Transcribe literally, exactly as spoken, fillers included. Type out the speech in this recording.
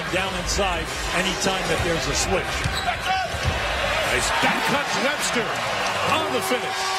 down inside anytime that there's a switch. Nice back cuts Webster on the finish.